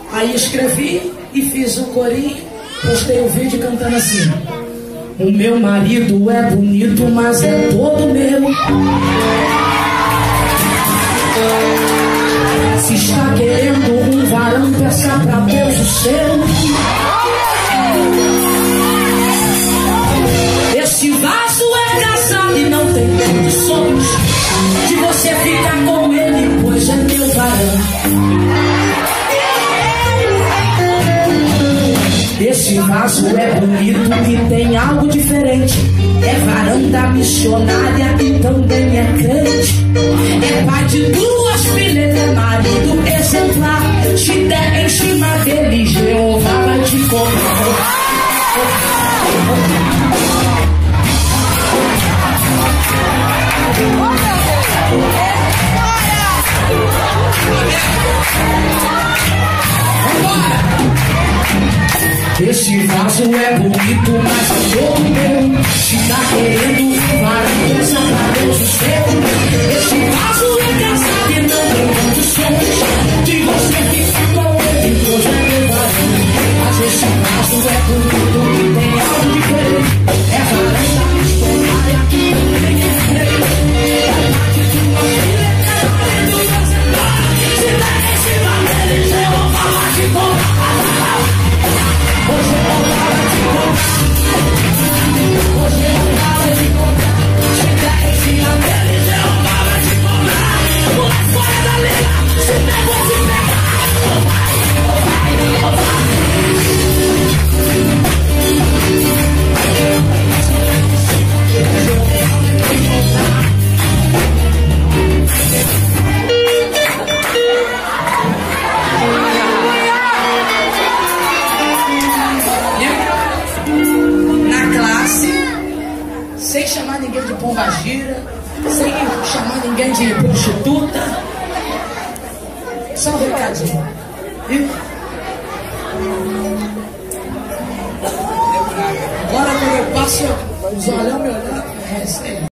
Aí escrevi e fiz um corinho, postei o vídeo cantando assim: o meu marido é bonito, mas é todo meu. Se está querendo um varão, peça pra Deus o seu. Esse vaso é casado e não tem condições de você ficar com ele, pois é meu varão. Esse vaso é bonito e tem algo diferente. É varão da missionária e também é crente. É pai de 2 filhas, é marido exemplar. Se der em cima dele, Jeová vai te cobrar. Esse vaso é bonito, mas é todo meu. Se tá querendo um varão, peça pra Deus o seu. Esse vaso é casado e não tem condições de você ficar com ele, pois é meu varão. Mas esse vaso é bonito e tem algo diferente. É varão da missionária que também é crente. É parte de uma filha, é marido exemplar. Se der em cima dele, Jeová vai te cobrar. Hoje eu vou dar de contar. Hoje eu vou dar de contar. Chega em cima dele, Jeová vai te cobrar. Pula fora da liga, se pegou, se pegar. Oh vai, oh vai. Sem chamar ninguém de pombagira, sem chamar ninguém de prostituta. Só um recadinho, viu? Agora quando eu passo, os olhão me olhando,